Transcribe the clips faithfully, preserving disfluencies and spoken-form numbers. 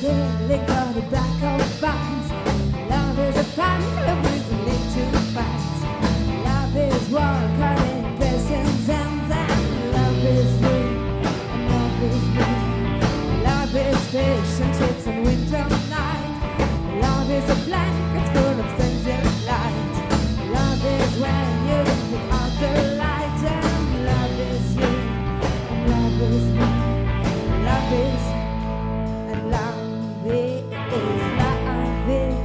silly got a back of vines. Love is a family reasoning to fight. Love is war, cutting blessings and then love is you, and love is me. Love is fish and chips and winter night. Love is a blanket full of stranger light. Love is when you put out the light, and love is you, and love is me. Love is, and love is, love is.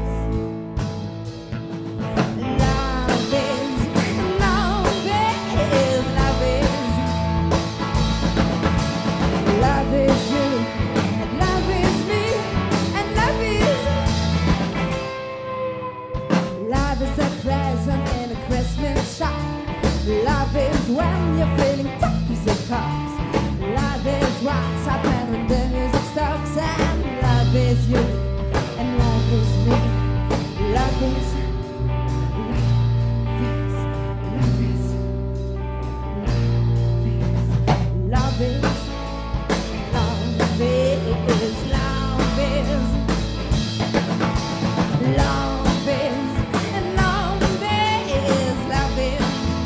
Love is, love is, love is. Love is you, and love is me, and love is. Love is a present in a Christmas shop. Love is when you're feeling tough as it comes. Love is what's happening when the music stops, and love is you, and love is me. Love is, love is, love is, love is, love is, love is, love is, and love is, love is.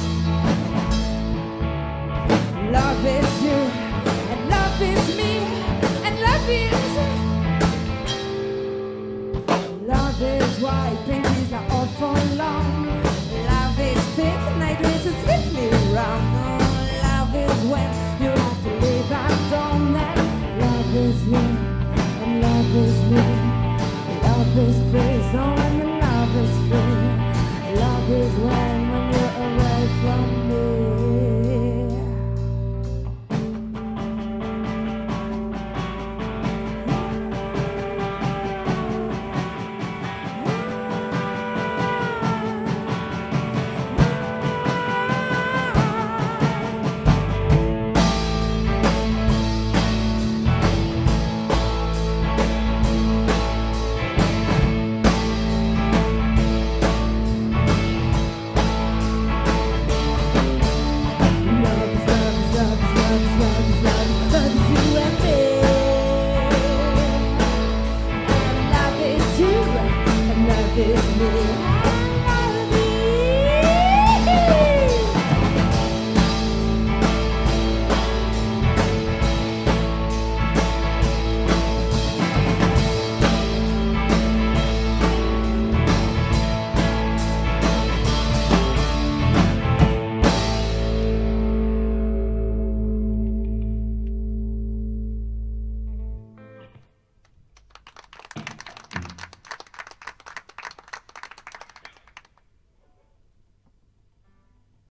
Love is you, and love is me, and love is. Love is white, pink is not all for long. Love is pink, night races swiftly around. Oh, love is when you have to live at dawn. And love is you, and love is me. Love is praise, oh, and love is free. Love is when, when you're away from me. Love is me.